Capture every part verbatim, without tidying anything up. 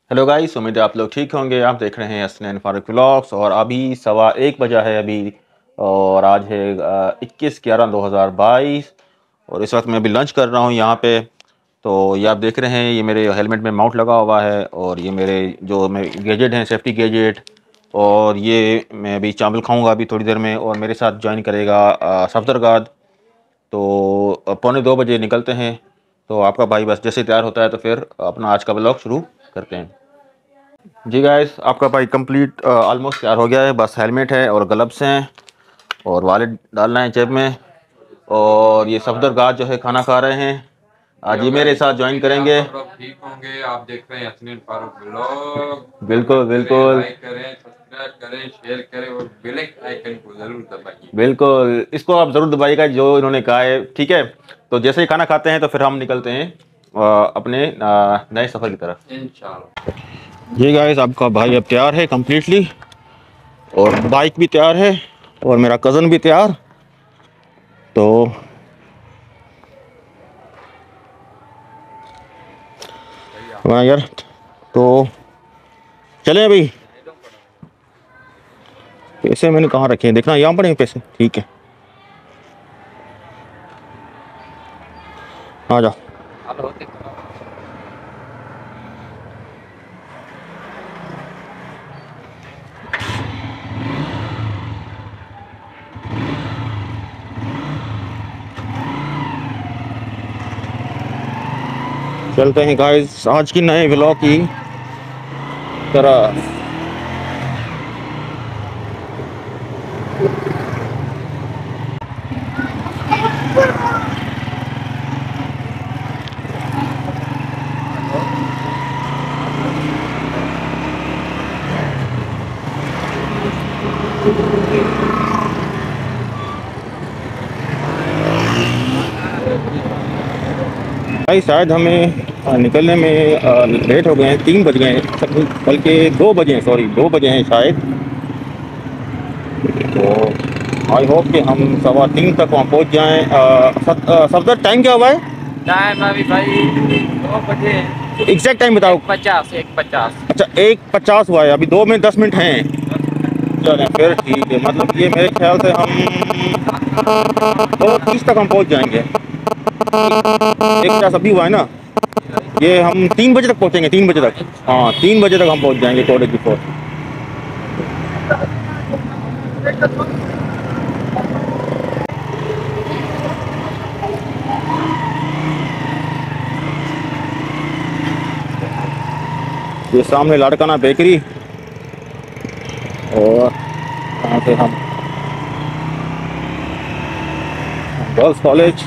Hello guys, उम्मीद है आप लोग ठीक होंगे। आप देख रहे हैं हसनैन फारूक व्लॉग्स और अभी सवा एक बजा है अभी। और आज है इक्कीस ग्यारह दो हज़ार बाईस और इस वक्त मैं अभी लंच कर रहा हूँ यहाँ पे। तो ये आप देख रहे हैं, ये मेरे हेलमेट में माउंट लगा हुआ है और ये मेरे जो मैं गैजेट हैं, सेफ्टी गैजेट। और ये मैं अभी चावल खाऊँगा अभी थोड़ी देर में और मेरे साथ ज्वाइन करेगा सफदरगाद। तो पौने दो बजे निकलते हैं। तो आपका भाई बस जैसे तैयार होता है तो फिर अपना आज का ब्लॉग शुरू करते हैं। जी गाइस, आपका भाई कंप्लीट ऑलमोस्ट तैयार हो गया है। बस हेलमेट है और ग्लव्स हैं और वॉलेट डालना है जेब में। और ये सफदरगाह जो है खाना खा रहे हैं। आज ये मेरे साथ ज्वाइन करेंगे। आप लोग ठीक होंगे। आप देख रहे हैं हसनैन फारूक व्लॉग। बिल्कुल बिल्कुल लाइक करें, सब्सक्राइब करें, शेयर करें और बेल आइकन को जरूर दबाइए। बिल्कुल, इसको आप ज़रूर दबाइएगा जो इन्होंने कहा है, ठीक है। तो जैसे ही खाना खाते हैं तो फिर हम निकलते हैं अ, अपने अ, नए सफ़र की तरफ इंशाल्लाह। जी गाइस, आपका भाई अब तैयार है कम्प्लीटली और बाइक भी तैयार है और मेरा कज़न भी तैयार। तो हाँ यार, तो चलें अभी। पैसे मैंने कहाँ रखे हैं, देखना यहाँ पड़े हैं पैसे। ठीक है, आ जाओ। चलते हैं गाइस आज की नए व्लॉग की तरह। भाई शायद हमें अ, निकलने में अ, लेट हो गए हैं, तीन बज गए हैं, बल्कि दो बजे हैं, सॉरी दो बजे हैं शायद। तो आई होप कि हम सवा तीन तक वहाँ पहुँच जाएँ। सफदर टाइम क्या हुआ है? टाइम अभी भाई दो बजे। एग्जैक्ट टाइम बताओ। एक पचास एक पचास। अच्छा, एक पचास हुआ है, अभी दो में दस मिनट हैं। चलें फिर ठीक है, मतलब ये मेरे ख्याल से हम दो तीस तक हम पहुँच जाएंगे। एक पचास अभी हुआ है ना, ये हम तीन बजे तक पहुँचेंगे, तीन बजे तक। हाँ, तीन बजे तक हम पहुँच जाएंगे कॉलेज बिफोर। ये सामने लाड़काना बेकरी और यहाँ से हम गर्ल्स कॉलेज।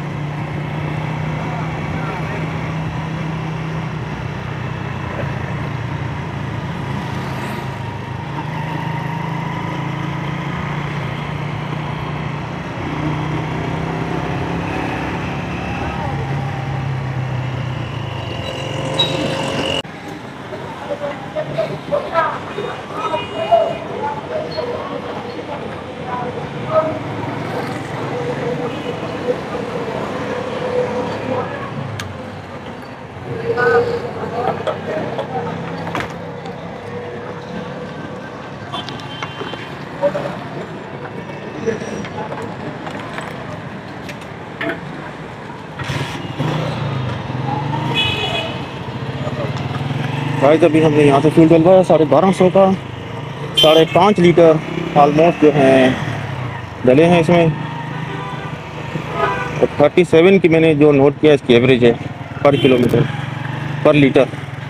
गाइस अभी हमने यहाँ से फ्यूल डलवाया साढ़े बारह सौ का। साढ़े पाँच लीटर ऑलमोस्ट जो हैं डले हैं इसमें। और थर्टी सेवन की मैंने जो नोट किया इसकी एवरेज है पर किलोमीटर, पर लीटर।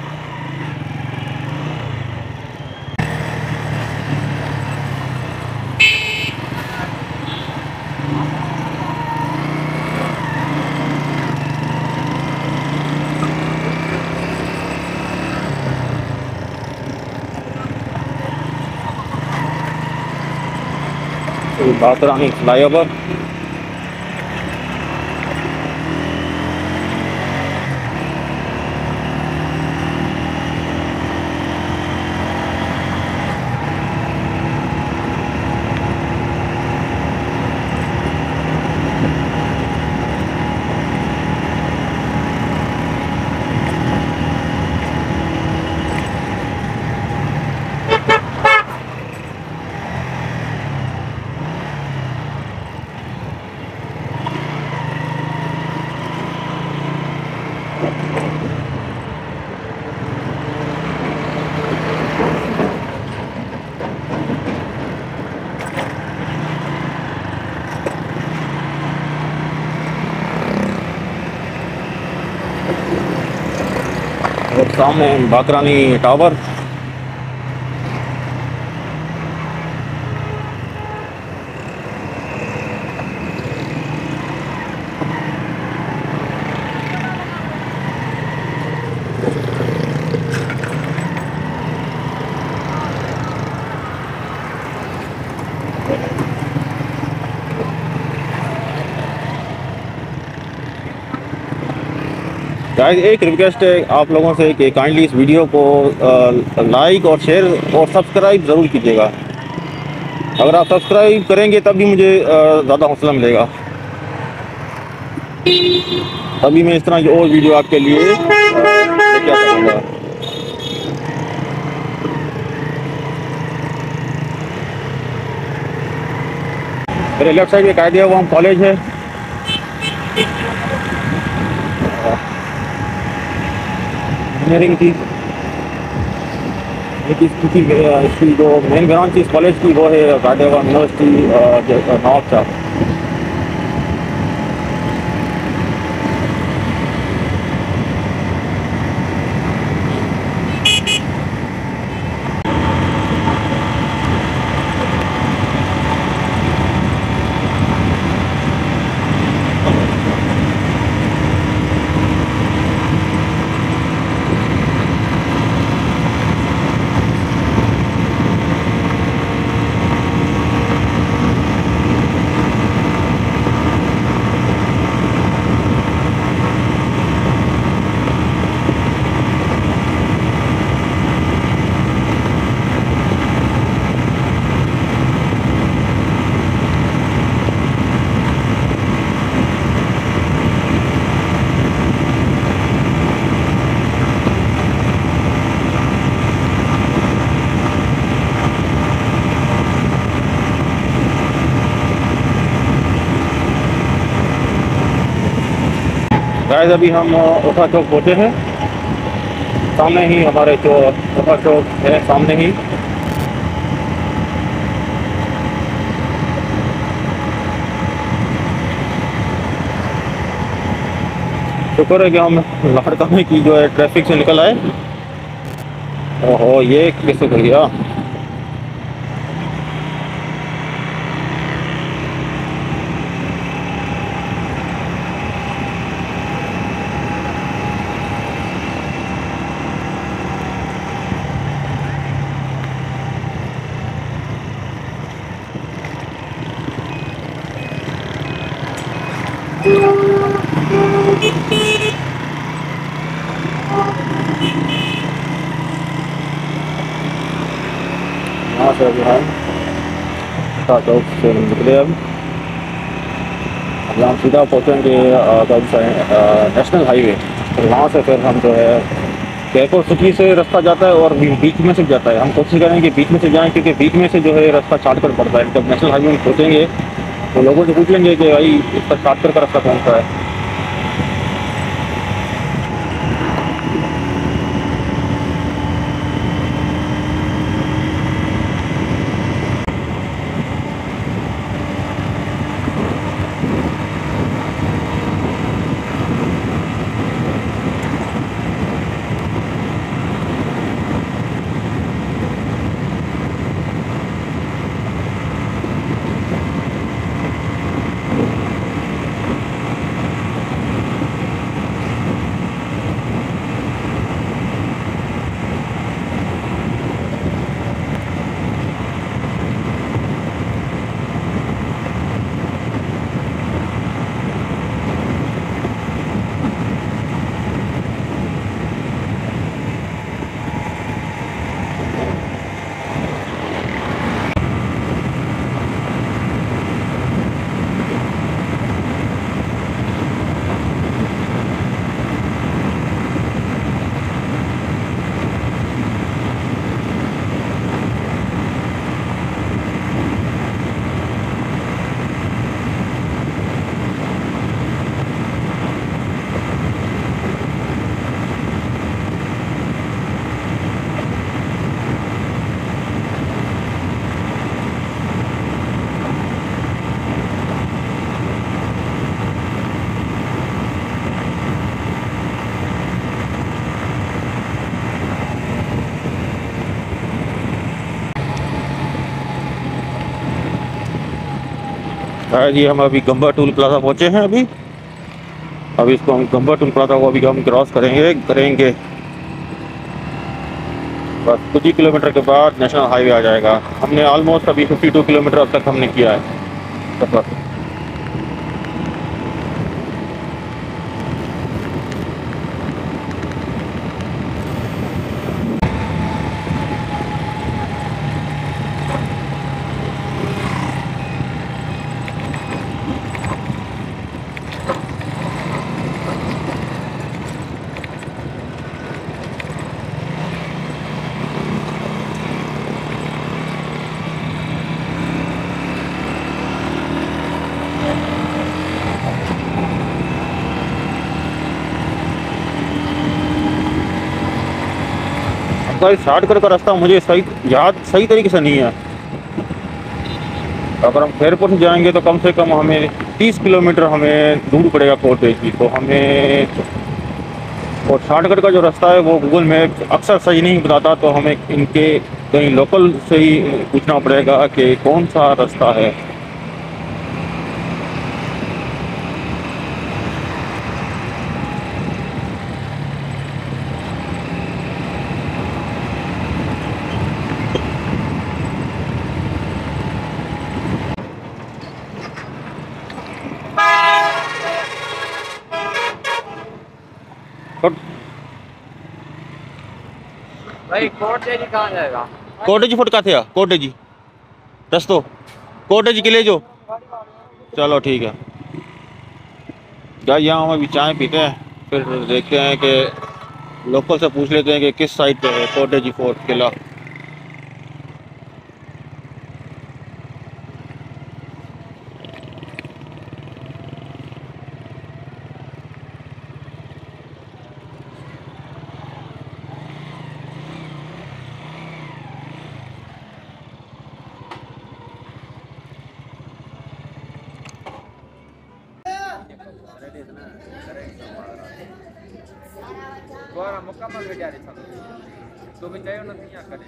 बातरानी फ्लाईओवर। सामने बाकरानी टावर। गाइस एक रिक्वेस्ट है आप लोगों से कि काइंडली इस वीडियो को लाइक और शेयर और सब्सक्राइब ज़रूर कीजिएगा। अगर आप सब्सक्राइब करेंगे तब भी मुझे ज़्यादा हौसला मिलेगा, तभी मैं इस तरह की और वीडियो आपके लिए लेके आ सकूँगा। मेरे लेफ्ट साइड में कायदे अवाम कॉलेज है। इंजीनियरिंग की इसकी इसकी जो मेन ब्रांच इस कॉलेज की वो है कायदे अवाम यूनिवर्सिटी नॉर्थ का। गाइस अभी हम ओखा चौक पहुँचे हैं। सामने ही हमारे जो ओखा चौक है, सामने ही। शुक्र है कि हम लाड़काने की जो है ट्रैफिक से निकल आए। ओहो ये कैसे कर गया। यहाँ से अभी हम ओखा चौक से निकले। अब यहाँ सीधा पहुँचेंगे कौन सा नेशनल हाईवे। तो वहाँ से फिर हम जो है कैको सिटी से रास्ता जाता है और बीच में से जाता है। हम कोशिश करेंगे बीच में से जाएं, क्योंकि बीच में से जो है रास्ता शॉर्टकट पड़ता है। जब नेशनल हाईवे में पहुँचेंगे तो लोगों से पूछ लेंगे कि भाई इसका शॉर्टकट का रास्ता कौन सा है। शायद ये हम अभी गंबा टूल प्लाजा पहुँचे हैं अभी अभी इसको हम गंबा टूल प्लाजा को अभी हम क्रॉस करेंगे करेंगे बस कुछ ही किलोमीटर के बाद नेशनल हाईवे आ जाएगा। हमने ऑलमोस्ट अभी बावन किलोमीटर अब तक हमने किया है सफर। शॉर्टकट का रास्ता मुझे सही याद सही तरीके से नहीं है। अगर हम खैरपुर से जाएंगे तो कम से कम हमें तीस किलोमीटर हमें दूर पड़ेगा कोटेज की, तो हमें और शॉर्टकट का जो रास्ता है वो गूगल मैप अक्सर सही नहीं बताता, तो हमें इनके कहीं लोकल से ही पूछना पड़ेगा कि कौन सा रास्ता है। भाई कोटेज कहाँ जाएगा? कोटेज फुट का थे कोटेज रस्तो कोटेज के ले जो चलो ठीक है। यार यहाँ हम अभी चाय पीते हैं, फिर देखते हैं कि लोकल से पूछ लेते हैं कि किस साइड पे है कोटेज फोर्ट किला। Suara mukamal ke jari satu. Tu bicara nanti yang akan.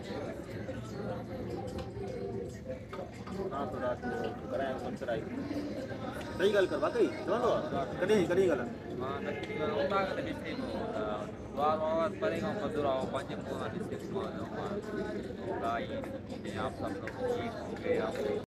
सही गल कर वाकई कड़ी कड़ी गल हाँ नक्की का उतार के डिस्ट्रिक्ट में द्वार आवाज पड़ेगा मधुरा पंचम कोना डिस्ट्रिक्ट में होगा ये आप सब लोग ठीक होंगे आप